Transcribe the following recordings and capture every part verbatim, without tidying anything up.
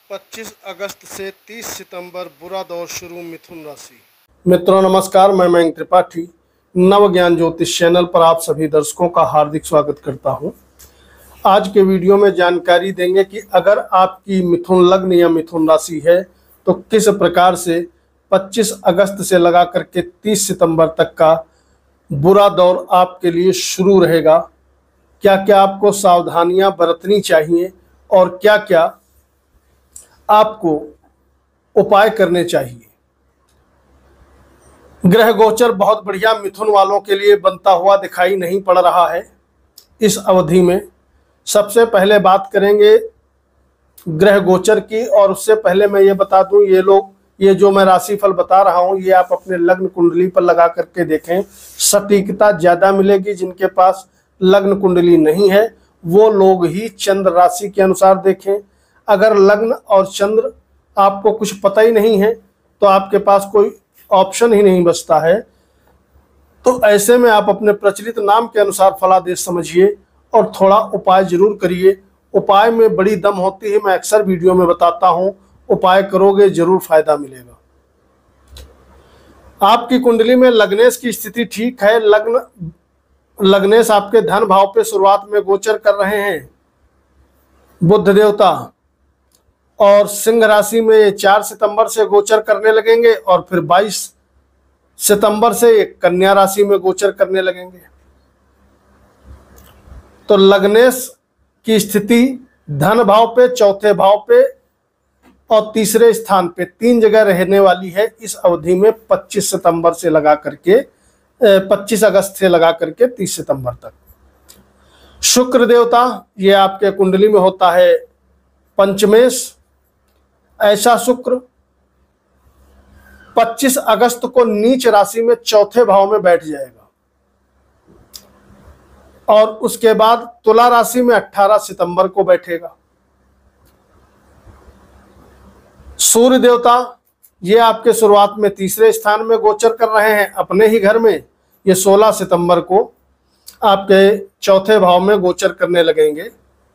पच्चीस अगस्त से तीस सितंबर बुरा दौर शुरू। मिथुन राशि। मित्रों नमस्कार, मैं मयंक त्रिपाठी नव ज्ञान ज्योतिष चैनल पर आप सभी दर्शकों का हार्दिक स्वागत करता हूं। आज के वीडियो में जानकारी देंगे कि अगर आपकी मिथुन लग्न या मिथुन राशि है तो किस प्रकार से पच्चीस अगस्त से लगा करके तीस सितंबर तक का बुरा दौर आपके लिए शुरू रहेगा। क्या क्या आपको सावधानियां बरतनी चाहिए और क्या क्या आपको उपाय करने चाहिए। ग्रह गोचर बहुत बढ़िया मिथुन वालों के लिए बनता हुआ दिखाई नहीं पड़ रहा है इस अवधि में। सबसे पहले बात करेंगे ग्रह गोचर की, और उससे पहले मैं ये बता दूं, ये लोग ये जो मैं राशिफल बता रहा हूं ये आप अपने लग्न कुंडली पर लगा करके देखें, सटीकता ज्यादा मिलेगी। जिनके पास लग्न कुंडली नहीं है वो लोग ही चंद्र राशि के अनुसार देखें। अगर लग्न और चंद्र आपको कुछ पता ही नहीं है तो आपके पास कोई ऑप्शन ही नहीं बचता है, तो ऐसे में आप अपने प्रचलित नाम के अनुसार फलादेश समझिए और थोड़ा उपाय जरूर करिए। उपाय में बड़ी दम होती है, मैं अक्सर वीडियो में बताता हूं। उपाय करोगे जरूर फायदा मिलेगा। आपकी कुंडली में लग्नेश की स्थिति ठीक है। लग्न लग्नेश आपके धन भाव पे शुरुआत में गोचर कर रहे हैं बुध देवता, और सिंह राशि में चार सितंबर से गोचर करने लगेंगे और फिर बाईस सितंबर से कन्या राशि में गोचर करने लगेंगे। तो लग्नेश की स्थिति धन भाव पे, चौथे भाव पे और तीसरे स्थान पे तीन जगह रहने वाली है इस अवधि में पच्चीस सितंबर से लगा करके पच्चीस अगस्त से लगा करके तीस सितंबर तक। शुक्र देवता ये आपके कुंडली में होता है पंचमेश। ऐसा शुक्र पच्चीस अगस्त को नीच राशि में चौथे भाव में बैठ जाएगा और उसके बाद तुला राशि में अठारह सितंबर को बैठेगा। सूर्य देवता ये आपके शुरुआत में तीसरे स्थान में गोचर कर रहे हैं अपने ही घर में। ये सोलह सितंबर को आपके चौथे भाव में गोचर करने लगेंगे।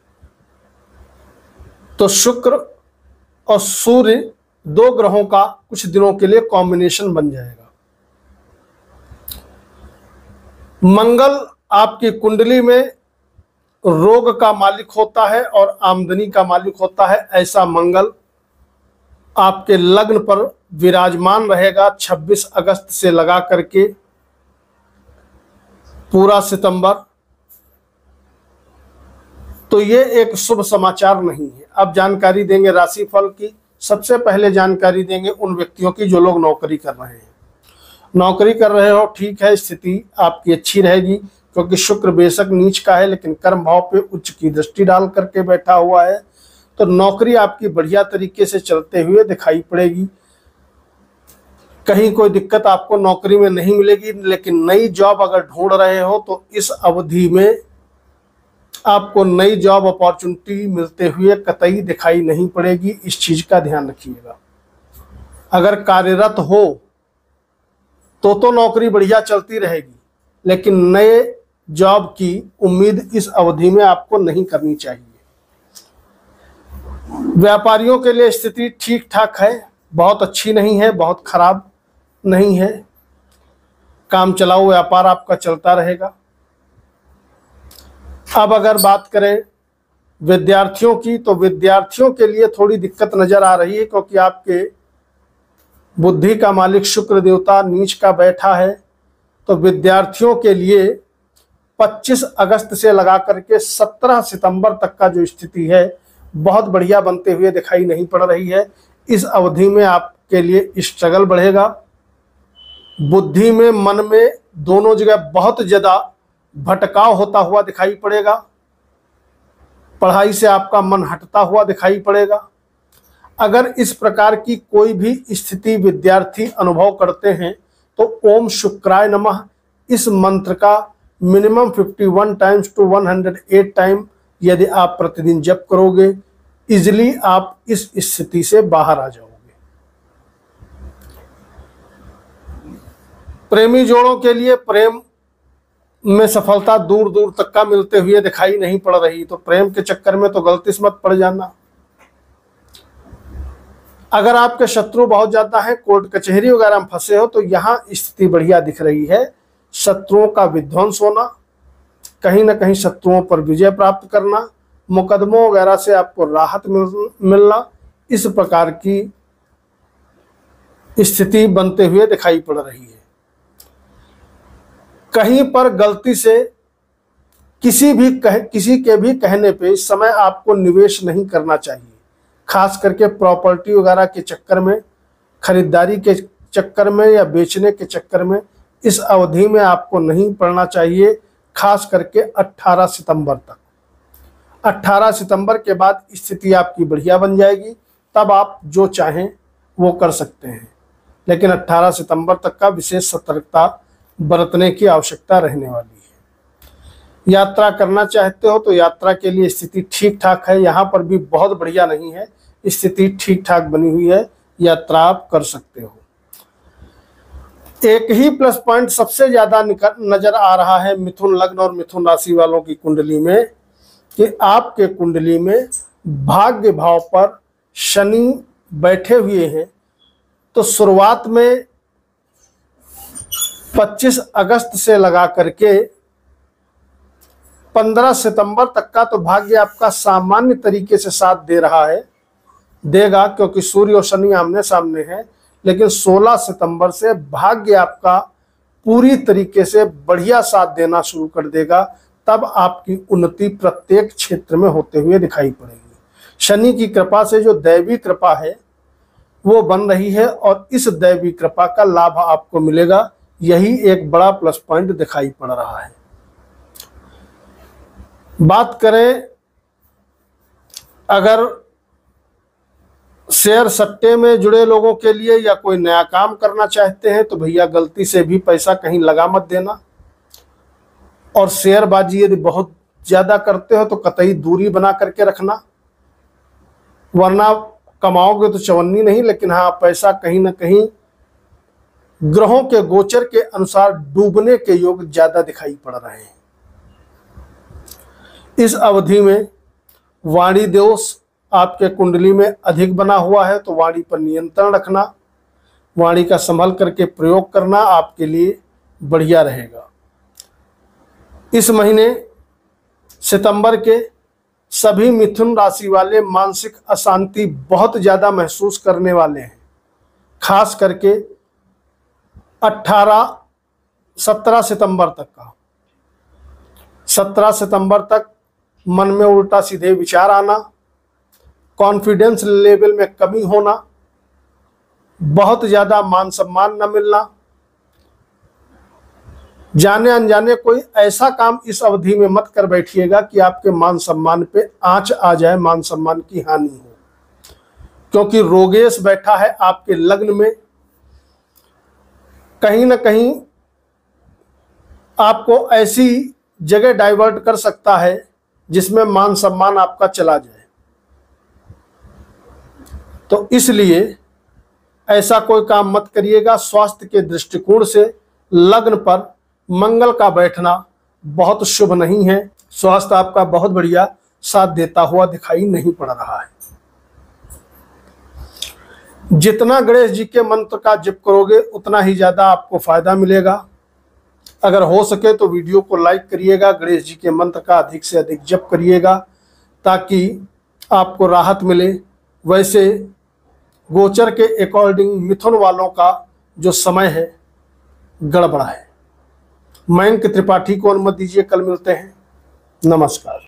तो शुक्र और सूर्य दो ग्रहों का कुछ दिनों के लिए कॉम्बिनेशन बन जाएगा। मंगल आपकी कुंडली में रोग का मालिक होता है और आमदनी का मालिक होता है। ऐसा मंगल आपके लग्न पर विराजमान रहेगा छब्बीस अगस्त से लगा करके पूरा सितंबर। तो ये एक शुभ समाचार नहीं है। अब जानकारी देंगे राशिफल की। सबसे पहले जानकारी देंगे उन व्यक्तियों की जो लोग नौकरी कर रहे हैं। नौकरी कर रहे हो, ठीक है, स्थिति आपकी अच्छी रहेगी क्योंकि शुक्र बेशक नीच का है लेकिन कर्म भाव पे उच्च की दृष्टि डाल करके बैठा हुआ है। तो नौकरी आपकी बढ़िया तरीके से चलते हुए दिखाई पड़ेगी। कहीं कोई दिक्कत आपको नौकरी में नहीं मिलेगी, लेकिन नई जॉब अगर ढूंढ रहे हो तो इस अवधि में आपको नई जॉब अपॉर्चुनिटी मिलते हुए कतई दिखाई नहीं पड़ेगी। इस चीज का ध्यान रखिएगा। अगर कार्यरत हो तो तो नौकरी बढ़िया चलती रहेगी, लेकिन नए जॉब की उम्मीद इस अवधि में आपको नहीं करनी चाहिए। व्यापारियों के लिए स्थिति ठीक ठाक है, बहुत अच्छी नहीं है, बहुत खराब नहीं है। काम चलाऊ व्यापार आपका चलता रहेगा। अब अगर बात करें विद्यार्थियों की, तो विद्यार्थियों के लिए थोड़ी दिक्कत नजर आ रही है क्योंकि आपके बुद्धि का मालिक शुक्र देवता नीच का बैठा है। तो विद्यार्थियों के लिए पच्चीस अगस्त से लगा करके सत्रह सितंबर तक का जो स्थिति है बहुत बढ़िया बनते हुए दिखाई नहीं पड़ रही है। इस अवधि में आपके लिए स्ट्रगल बढ़ेगा। बुद्धि में, मन में, दोनों जगह बहुत ज्यादा भटकाव होता हुआ दिखाई पड़ेगा। पढ़ाई से आपका मन हटता हुआ दिखाई पड़ेगा। अगर इस प्रकार की कोई भी स्थिति विद्यार्थी अनुभव करते हैं तो ओम शुक्राय नमः इस मंत्र का मिनिमम इक्यावन टाइम्स टू एक सौ आठ टाइम यदि आप प्रतिदिन जप करोगे, इजिली आप इस स्थिति से बाहर आ जाओगे। प्रेमी जोड़ों के लिए प्रेम में सफलता दूर दूर तक का मिलते हुए दिखाई नहीं पड़ रही, तो प्रेम के चक्कर में तो गलती से मत पड़ जाना। अगर आपके शत्रु बहुत ज़्यादा हैं, कोर्ट कचहरी वगैरह में फंसे हो, तो यहाँ स्थिति बढ़िया दिख रही है। शत्रुओं का विध्वंस होना, कहीं ना कहीं शत्रुओं पर विजय प्राप्त करना, मुकदमों वगैरह से आपको राहत मिल, मिलना, इस प्रकार की स्थिति बनते हुए दिखाई पड़ रही है। कहीं पर गलती से किसी भी कह, किसी के भी कहने पे इस समय आपको निवेश नहीं करना चाहिए। खास करके प्रॉपर्टी वगैरह के चक्कर में, खरीदारी के चक्कर में या बेचने के चक्कर में इस अवधि में आपको नहीं पड़ना चाहिए। खास करके अठारह सितंबर तक। अठारह सितंबर के बाद स्थिति आपकी बढ़िया बन जाएगी, तब आप जो चाहें वो कर सकते हैं। लेकिन अठारह सितंबर तक का विशेष सतर्कता बरतने की आवश्यकता रहने वाली है। यात्रा करना चाहते हो तो यात्रा के लिए स्थिति ठीक ठाक है। यहाँ पर भी बहुत बढ़िया नहीं है, स्थिति ठीक ठाक बनी हुई है, यात्रा आप कर सकते हो। एक ही प्लस पॉइंट सबसे ज्यादा नजर आ रहा है मिथुन लग्न और मिथुन राशि वालों की कुंडली में, कि आपके कुंडली में भाग्य भाव पर शनि बैठे हुए हैं। तो शुरुआत में पच्चीस अगस्त से लगा करके पंद्रह सितंबर तक का तो भाग्य आपका सामान्य तरीके से साथ दे रहा है, देगा, क्योंकि सूर्य और शनि आमने सामने हैं। लेकिन सोलह सितंबर से भाग्य आपका पूरी तरीके से बढ़िया साथ देना शुरू कर देगा। तब आपकी उन्नति प्रत्येक क्षेत्र में होते हुए दिखाई पड़ेगी। शनि की कृपा से जो दैवी कृपा है वो बन रही है, और इस दैवी कृपा का लाभ आपको मिलेगा। यही एक बड़ा प्लस पॉइंट दिखाई पड़ रहा है। बात करें अगर शेयर सट्टे में जुड़े लोगों के लिए, या कोई नया काम करना चाहते हैं, तो भैया गलती से भी पैसा कहीं लगा मत देना। और शेयरबाजी यदि बहुत ज्यादा करते हो तो कतई दूरी बना करके रखना, वरना कमाओगे तो चवन्नी नहीं, लेकिन हाँ पैसा कहीं ना कहीं ग्रहों के गोचर के अनुसार डूबने के योग ज्यादा दिखाई पड़ रहे हैं। इस अवधि में वाणी दोष आपके कुंडली में अधिक बना हुआ है, तो वाणी पर नियंत्रण रखना, वाणी का संभल करके प्रयोग करना आपके लिए बढ़िया रहेगा। इस महीने सितंबर के सभी मिथुन राशि वाले मानसिक अशांति बहुत ज़्यादा महसूस करने वाले हैं। खास करके अठारह सत्रह सितंबर तक का सत्रह सितंबर तक मन में उल्टा सीधे विचार आना, कॉन्फिडेंस लेवल में कमी होना, बहुत ज़्यादा मान सम्मान न मिलना, जाने अनजाने कोई ऐसा काम इस अवधि में मत कर बैठिएगा कि आपके मान सम्मान पे आंच आ जाए, मान सम्मान की हानि हो। क्योंकि रोगेश बैठा है आपके लग्न में, कहीं ना कहीं आपको ऐसी जगह डाइवर्ट कर सकता है जिसमें मान सम्मान आपका चला जाए। तो इसलिए ऐसा कोई काम मत करिएगा। स्वास्थ्य के दृष्टिकोण से लग्न पर मंगल का बैठना बहुत शुभ नहीं है। स्वास्थ्य आपका बहुत बढ़िया साथ देता हुआ दिखाई नहीं पड़ रहा है। जितना गणेश जी के मंत्र का जप करोगे उतना ही ज्यादा आपको फायदा मिलेगा। अगर हो सके तो वीडियो को लाइक करिएगा, गणेश जी के मंत्र का अधिक से अधिक जप करिएगा ताकि आपको राहत मिले। वैसे गोचर के अकॉर्डिंग मिथुन वालों का जो समय है गड़बड़ा है। मयंक त्रिपाठी को अनुमति दीजिए, कल मिलते हैं। नमस्कार।